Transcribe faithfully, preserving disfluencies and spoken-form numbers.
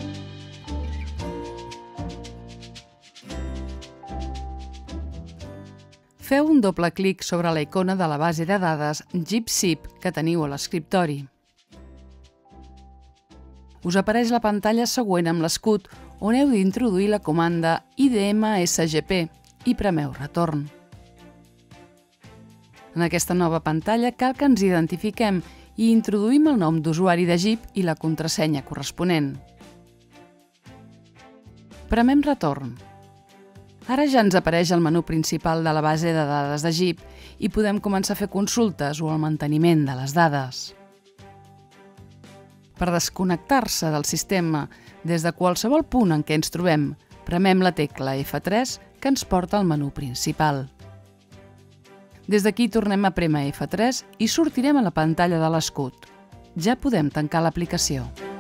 Feu un doble clic sobre la icona de la base de dades GIPSIP que teniu a l'escriptori. Us apareix la pantalla següent amb l'escut on heu d'introduir la comanda I D M S G P i premeu retorn. En aquesta nova pantalla cal que ens identifiquem i introduïm el nom d'usuari de GIP i la contrasenya corresponent. Premem retorn. Ara ja ens apareix el menú principal de la base de dades de GIP i podem començar a fer consultes o el manteniment de les dades. Per desconnectar-se del sistema des de qualsevol punt en què ens trobem, premem la tecla F tres que ens porta al menú principal. Des d'aquí tornem a prémer F tres i sortirem a la pantalla de l'escut. Ja podem tancar l'aplicació.